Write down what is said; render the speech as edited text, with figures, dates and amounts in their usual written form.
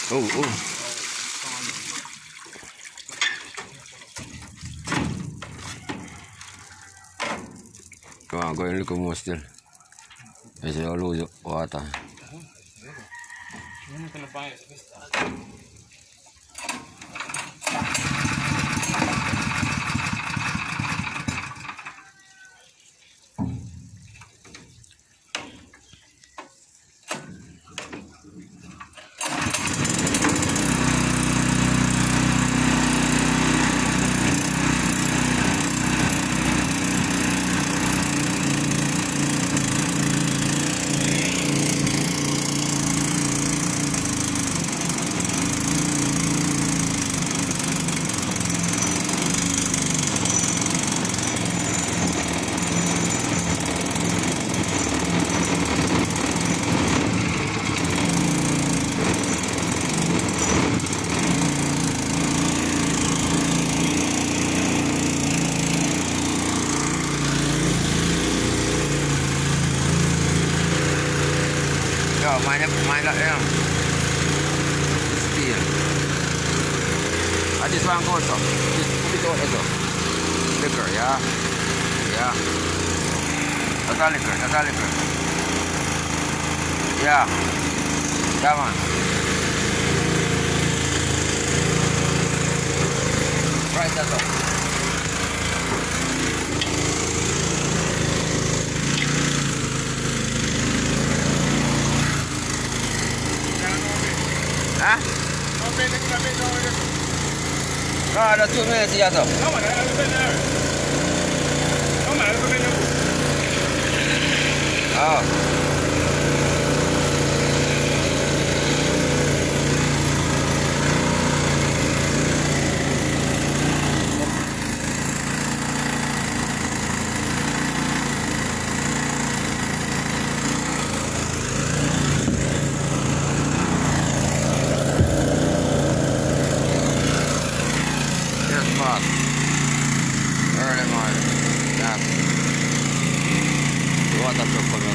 Oh, oh. Come on, go and look more still. I say, I'll lose water. Yo, mine got them. Steel. I just want to go so. Just put it out there so. Liquor, yeah? Yeah. That's a liquor, that's a liquor. Yeah. Come on. Right, that's all. Hah? No, ada 2 minutes ya so. Oh. Early morning. Yeah. The water truck coming.